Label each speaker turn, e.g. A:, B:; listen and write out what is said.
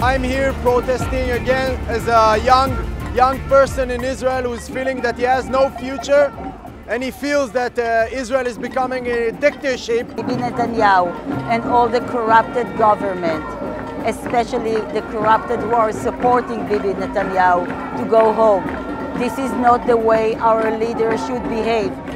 A: I'm here protesting again as a young person in Israel who's feeling that he has no future and he feels that Israel is becoming a dictatorship.
B: Bibi Netanyahu and all the corrupted government, especially the corrupted who are supporting Bibi Netanyahu, to go home. This is not the way our leaders should behave.